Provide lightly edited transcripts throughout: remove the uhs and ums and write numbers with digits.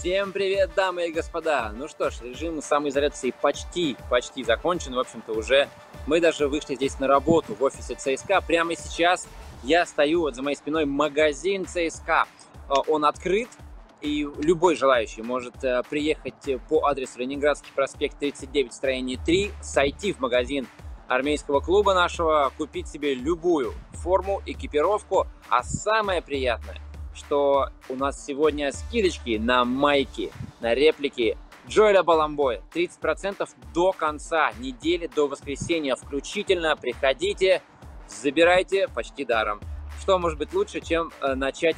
Всем привет, дамы и господа! Ну что ж, режим самоизоляции почти закончен. В общем-то, уже мы даже вышли здесь на работу в офисе ЦСКА. Прямо сейчас я стою, вот за моей спиной магазин ЦСКА. Он открыт, и любой желающий может приехать по адресу Ленинградский проспект 39, строение 3, сойти в магазин армейского клуба нашего, купить себе любую форму, экипировку. А самое приятное, что у нас сегодня скидочки на майки, на реплики Джоэля Баламбоя. 30% до конца недели, до воскресенья включительно. Приходите, забирайте почти даром. Что может быть лучше, чем начать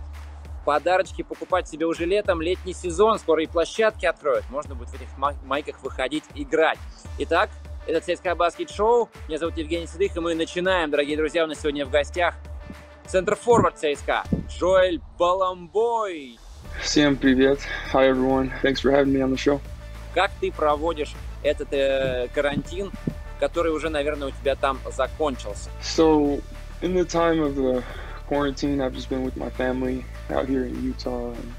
подарочки покупать себе уже летом, летний сезон, скоро и площадки откроют. Можно будет в этих майках выходить, играть. Итак, это ЦСКА Баскет Шоу. Меня зовут Евгений Седых, и мы начинаем, дорогие друзья. У нас сегодня в гостях центр-форвард ЦСКА Джоэль Баламбой. Всем привет. Hi everyone. Thanks for having me on the show. Как ты проводишь этот карантин, который уже, наверное, у тебя там закончился? So, in the time of the quarantine, I've just been with my family out here in Utah. And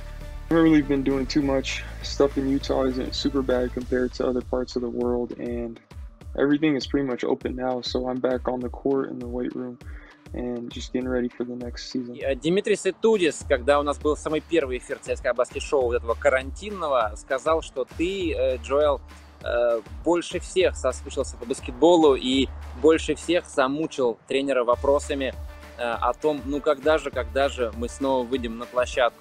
I haven't really been doing too much. Stuff in Utah isn't super bad compared to other parts of the world, and everything is pretty much open now. So I'm back on the court in the weight room and just getting ready for the next season. Димитрис Итудис, когда у нас был самый первый эфир ЦСКА Баскет Шоу вот этого карантинного, сказал, что ты, Джоэл, больше всех соскучился по баскетболу и больше всех замучил тренера вопросами о том, ну когда же мы снова выйдем на площадку.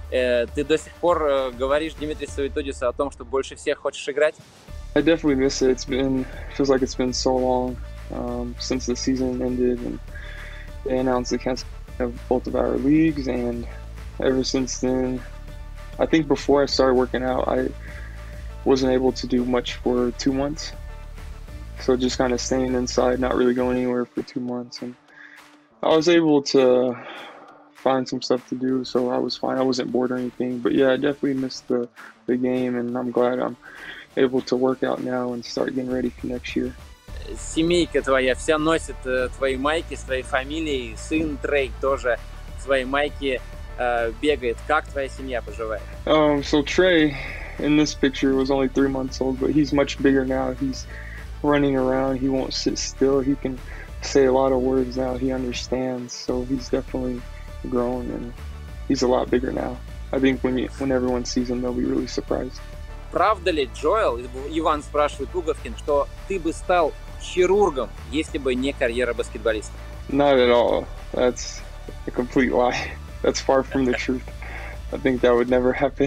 Ты до сих пор говоришь Димитрису Итудису о том, что больше всех хочешь играть? I definitely miss it. Feels like it's been so long since the season ended, and they announced the cancellation of both of our leagues, and ever since then, I think before I started working out, I wasn't able to do much for 2 months. So just kind of staying inside, not really going anywhere for 2 months, and I was able to find some stuff to do, so I was fine. I wasn't bored or anything, but yeah, I definitely missed the game, and I'm glad I'm able to work out now and start getting ready for next year. Семейка твоя вся носит твои майки с твоей фамилией, сын Трей тоже свои майки бегает. Как твоя семья поживает? So Trey in this picture was only 3 months old, but he's much bigger now. He's running around. He won't sit still. He can say a lot of words now. He understands. So he's definitely grown, and he's a lot bigger now. I think when everyone sees him, they'll be really surprised. Правда ли, Джоэл, Иван спрашивает Пуговкин, что ты бы стал хирургом, если бы не карьера баскетболиста? Not at all. That's a complete lie. That's far from the truth. I think that would never happen.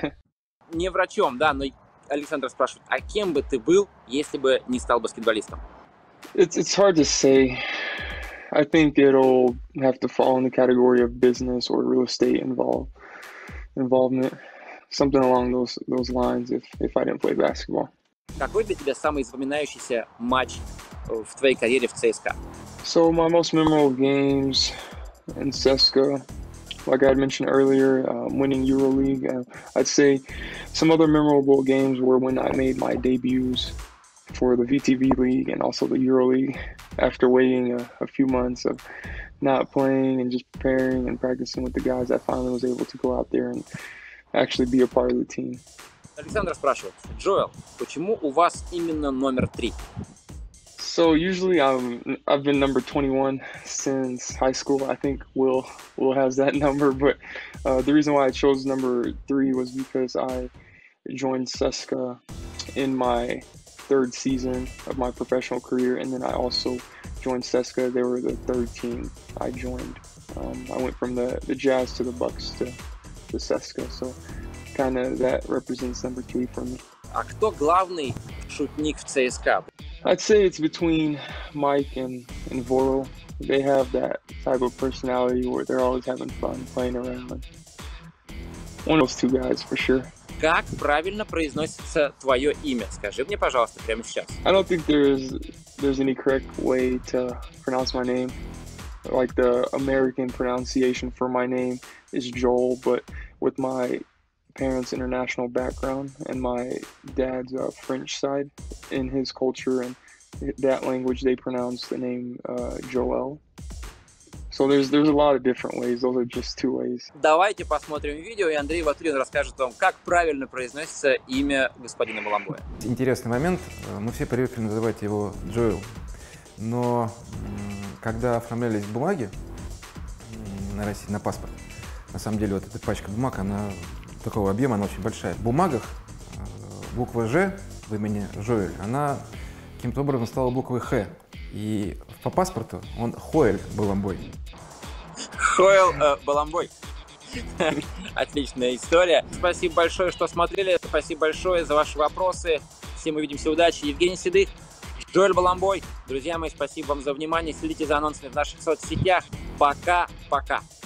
Не врачом, да, но Александр спрашивает, а кем бы ты был, если бы не стал баскетболистом? It's hard to say. I think it'll have to fall in the category of business or real estate involvement. Something along those lines if I didn't play basketball. Какой для тебя самый запоминающийся матч в твоей карьере в ЦСКА? So my most memorable games in CSKA, like I had mentioned earlier, winning EuroLeague. I'd say some other memorable games were when I made my debuts for the VTV League and also the EuroLeague. After waiting a few months of not playing and just preparing and practicing with the guys, I finally was able to go out there and actually be a part of the team. Александр спрашивает, Джоэл, почему у вас именно номер 3? So usually I've been number 21 since high school. I think Will has that number, but the reason why I chose number 3 was because I joined CSKA in my 3rd season of my professional career, and then I also joined CSKA. They were the 3rd team I joined. I went from the Jazz to the Bucks to CSKA, so kind of that represents number 3 for me. А кто главный шутник в ЦСКА? I'd say it's between Mike and Voro. They have that type of personality where they're always having fun playing around. One of those two guys for sure. Как правильно произносится твое имя? Скажи мне, пожалуйста, прямо сейчас. I don't think there's any correct way to pronounce my name. Like the American pronunciation for my name is Joel, but with my parents' international background and my dad's French side, in his culture and that language, they pronounce the name Joel. So there's a lot of different ways. Those are just two ways. Давайте посмотрим видео, и Андрей Ватулин расскажет вам, как правильно произносится имя господина Баламбоя. Интересный момент. Мы все привыкли называть его Джоэл. Но когда оформлялись бумаги на России, на паспорт, на самом деле вот эта пачка бумаг, она такого объема, она очень большая. В бумагах буква «Ж» в имени Жоэль, она каким-то образом стала буквой «Х». И по паспорту он Хоэль Баламбой. Хоэл Баламбой. Отличная история. Спасибо большое, что смотрели. Спасибо большое за ваши вопросы. Всем увидимся, удачи. Евгений Седых, Джоэль Баламбой. Друзья мои, спасибо вам за внимание. Следите за анонсами в наших соцсетях. Пока-пока.